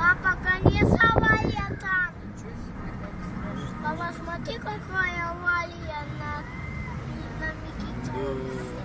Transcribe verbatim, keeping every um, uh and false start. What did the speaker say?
Папа, конец авария там. Папа, смотри, какая авария на, на Микки Маус.